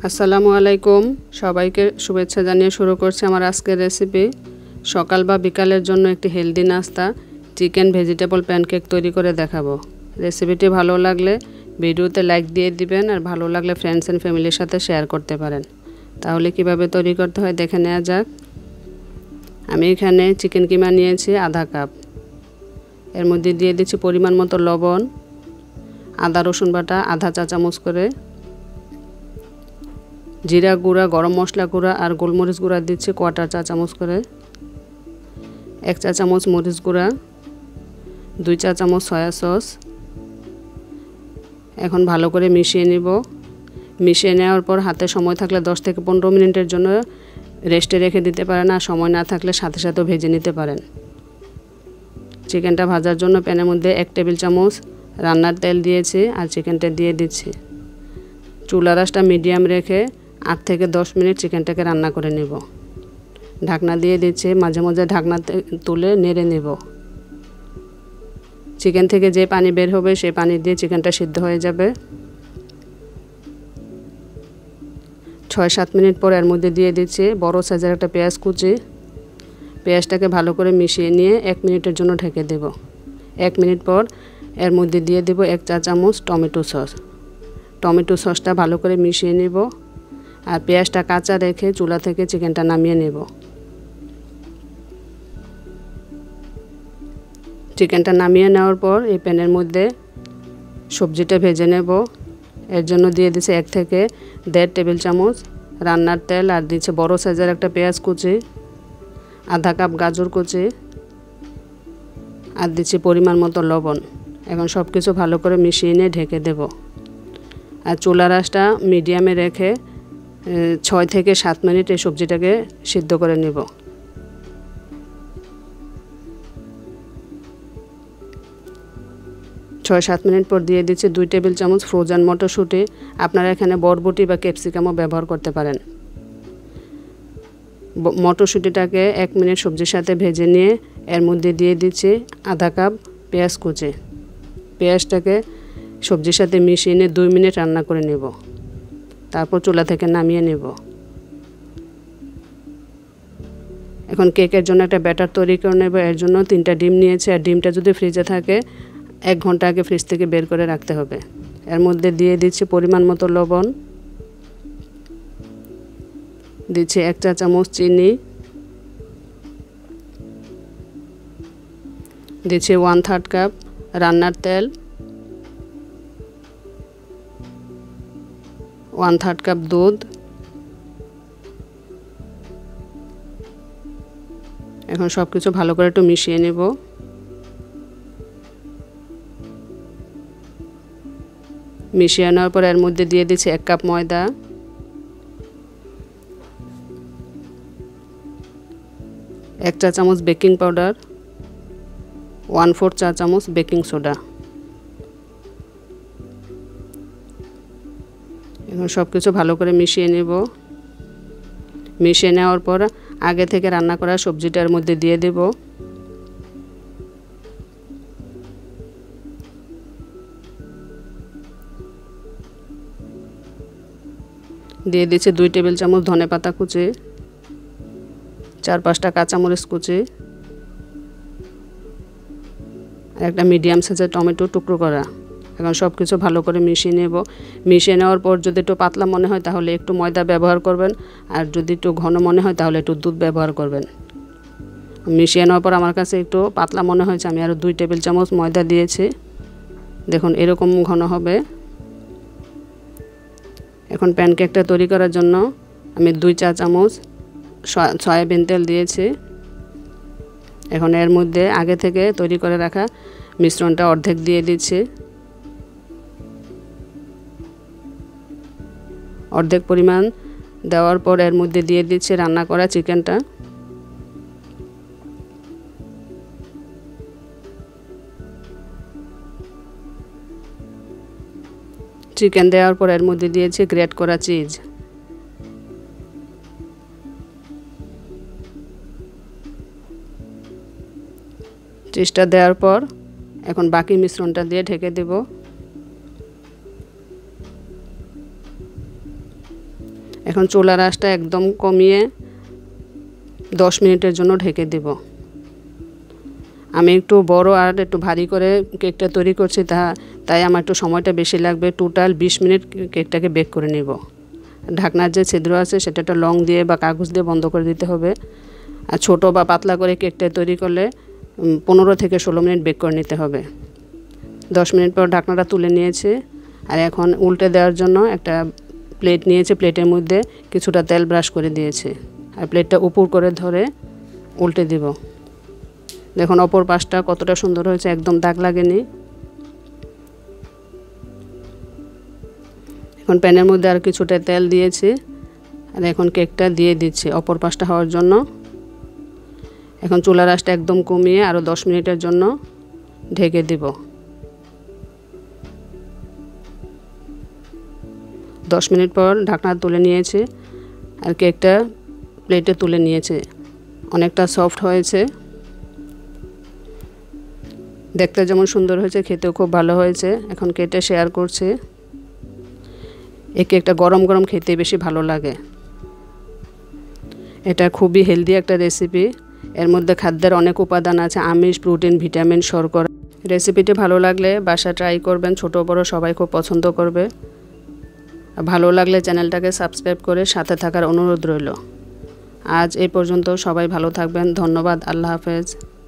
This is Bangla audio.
আসসালামু আলাইকুম সবাইকে শুভেচ্ছা জানিয়ে শুরু করছি আমার আজকের রেসিপি। সকাল বা বিকালের জন্য একটি হেলদি নাস্তা চিকেন ভেজিটেবল প্যানকেক তৈরি করে দেখাবো। রেসিপিটি ভালো লাগলে ভিডিওতে লাইক দিয়ে দিবেন আর ভালো লাগলে ফ্রেন্ডস এন্ড ফ্যামিলির সাথে শেয়ার করতে পারেন। তাহলে কিভাবে তৈরি করতে হয় দেখে নেওয়া যাক। আমি এখানে চিকেন কিমা নিয়েছি আধা কাপ। এর মধ্যে দিয়ে দিচ্ছি পরিমাণ মতো লবণ, আদা রসুন বাটা আধা চা চামচ করে, জিরা গুঁড়া, গরম মশলা গুঁড়া আর গোলমরিচ গুঁড়া দিচ্ছি কোয়ার্টার চা চামচ করে, 1 চা চামচ মরিচ গুঁড়া, 2 চা চামচ সয়া সস। এখন ভালো করে মিশিয়ে নিব। মিশিয়ে নেওয়ার পর হাতে সময় থাকলে 10 থেকে 15 মিনিটের জন্য রেস্টে রেখে দিতে পারেন, আর সময় না থাকলে সাথে সাথেও ভেজে নিতে পারেন। চিকেনটা ভাজার জন্য প্যানের মধ্যে 1 টেবিল চামচ রান্নার তেল দিয়েছি আর চিকেনটা দিয়ে দিচ্ছি। চুলার আঁচটা মিডিয়াম রেখে 8 থেকে 10 মিনিট চিকেনটাকে রান্না করে নেব। ঢাকনা দিয়ে দিচ্ছি, মাঝে মাঝে ঢাকনা তুলে নেড়ে নেব। চিকেন থেকে যে পানি বের হবে সেই পানি দিয়ে চিকেনটা সিদ্ধ হয়ে যাবে। 6-7 মিনিট পর এর মধ্যে দিয়ে দিচ্ছি বড় সাইজের একটা পেঁয়াজ কুচি। পেঁয়াজটাকে ভালো করে মিশিয়ে নিয়ে 1 মিনিটের জন্য ঢেকে দেব। 1 মিনিট পর এর মধ্যে দিয়ে দেব 1 চা চামচ টমেটো সস। টমেটো সসটা ভালো করে মিশিয়ে নেব আর পেঁয়াজটা কাঁচা রেখে চুলা থেকে চিকেনটা নামিয়ে নেব। চিকেনটা নামিয়ে নেওয়ার পর এই প্যানের মধ্যে সবজিটা ভেজে নেব। এর জন্য দিয়ে দিচ্ছি 1 থেকে 1.5 টেবিল চামচ রান্নার তেল, আর দিচ্ছে বড় সাইজের একটা পেঁয়াজ কুচি, আধা কাপ গাজর কুচি, আর দিচ্ছি পরিমাণ মতো লবণ। এখন সব কিছু ভালো করে মিশিয়ে নিয়ে ঢেকে দেব। আর চুলার আঁচটা মিডিয়ামে রেখে 6 থেকে 7 মিনিট এই সবজিটাকে সিদ্ধ করে নেব। ছয় 7 মিনিট পর দিয়ে দিচ্ছি 2 টেবিল চামচ ফ্রোজেন মটরশুঁটি। আপনারা এখানে বরবটি বা ক্যাপসিকামও ব্যবহার করতে পারেন। মটরশুঁটিটাকে 1 মিনিট সবজির সাথে ভেজে নিয়ে এর মধ্যে দিয়ে দিচ্ছি আধা কাপ পেঁয়াজ কুচি। পেঁয়াজটাকে সবজির সাথে মিশিয়ে নিয়ে 2 মিনিট রান্না করে নেব। তারপর চুলা থেকে নামিয়ে নেব। এখন কেকের জন্য একটা ব্যাটার তৈরি করে নেব। এর জন্য 3টা ডিম নিয়েছি, আর ডিমটা যদি ফ্রিজে থাকে 1 ঘন্টা আগে ফ্রিজ থেকে বের করে রাখতে হবে। এর মধ্যে দিয়ে দিচ্ছি পরিমাণ মতো লবণ, দিচ্ছি 1 চা চামচ চিনি, দিচ্ছি 1/3 কাপ রান্নার তেল, 1/3 কাপ দুধ। এখন সব কিছু ভালো করে একটু মিশিয়ে নেব। মিশিয়ে নেওয়ার পর এর মধ্যে দিয়ে দিচ্ছি 1 কাপ ময়দা, 1 চা চামচ বেকিং পাউডার, 1/4 চা চামচ বেকিং সোডা। এখন সব কিছু ভালো করে মিশিয়ে নেব। মিশিয়ে নেওয়ার পর আগে থেকে রান্না করা সবজিটার মধ্যে দিয়ে দেব। দিয়ে দিচ্ছি 2 টেবিল চামচ ধনেপাতা কুচি, 4-5টা কাঁচামরিচ কুচি, আর একটা মিডিয়াম সাইজের টমেটো টুকরো করা। এখন সব কিছু ভালো করে মিশিয়ে নেব। মিশিয়ে নেওয়ার পর যদি একটু পাতলা মনে হয় তাহলে একটু ময়দা ব্যবহার করবেন, আর যদি একটু ঘন মনে হয় তাহলে একটু দুধ ব্যবহার করবেন। মিশিয়ে নেওয়ার পর আমার কাছে একটু পাতলা মনে হয়েছে, আমি আরও 2 টেবিল চামচ ময়দা দিয়েছি। দেখুন এরকম ঘন হবে। এখন প্যানকেকটা তৈরি করার জন্য আমি 2 চা চামচ সয়াবিন তেল দিয়েছি। এখন এর মধ্যে আগে থেকে তৈরি করে রাখা মিশ্রণটা অর্ধেক দিয়ে দিচ্ছি। অর্ধেক পরিমাণ দেওয়ার পর এর মধ্যে দিয়ে দিচ্ছি রান্না করা চিকেনটা। চিকেন দেওয়ার পর এর মধ্যে দিয়েছি গ্রেট করা চিজ। চিজটা দেওয়ার পর এখন বাকি মিশ্রণটা দিয়ে ঢেকে দেব। এখন চুলার আঁচটা একদম কমিয়ে 10 মিনিটের জন্য ঢেকে দিব। আমি একটু বড় আর একটু ভারী করে কেকটা তৈরি করছি, তাই আমার একটু সময়টা বেশি লাগবে। টোটাল 20 মিনিট কেকটাকে বেক করে নিব। ঢাকনার যে ছিদ্র আছে সেটা একটা লং দিয়ে বা কাগজ দিয়ে বন্ধ করে দিতে হবে। আর ছোট বা পাতলা করে কেকটা তৈরি করলে 15 থেকে 16 মিনিট বেক করে নিতে হবে। 10 মিনিট পর ঢাকনাটা তুলে নিয়েছি। আর এখন উল্টে দেওয়ার জন্য একটা প্লেট নিয়েছি, প্লেটের মধ্যে কিছুটা তেল ব্রাশ করে দিয়েছি। আর প্লেটটা উপর করে ধরে উল্টে দিব। দেখুন অপর পাশটা কতটা সুন্দর হয়েছে, একদম দাগ লাগেনি। এখন প্যানের মধ্যে আর কিছুটা তেল দিয়েছি। আর এখন কেকটা দিয়ে দিচ্ছি অপর পাশটা হওয়ার জন্য। এখন চুলার আঁচটা একদম কমিয়ে আরও 10 মিনিটের জন্য ঢেকে দিব। 10 মিনিট পর ঢাকনা তুলে নিয়েছি আর কেকটা প্লেটে তুলে নিয়েছি। অনেকটা সফট হয়েছে, দেখতে যেমন সুন্দর হয়েছে খেতেও খুব ভালো হয়েছে। এখন কেটে শেয়ার করছি। এই কেকটা গরম গরম খেতে বেশি ভালো লাগে। এটা খুবই হেলদি একটা রেসিপি। এর মধ্যে খাদ্যের অনেক উপাদান আছে, আমিষ, প্রোটিন, ভিটামিন, শর্করা। রেসিপিটি ভালো লাগলে বাসা ট্রাই করবেন, ছোট বড় সবাই খুব পছন্দ করবে। ভালো লাগলে চ্যানেলটাকে সাবস্ক্রাইব করে সাথে থাকার অনুরোধ রইল। আজ এই পর্যন্ত, সবাই ভালো থাকবেন। ধন্যবাদ। আল্লাহ হাফেজ।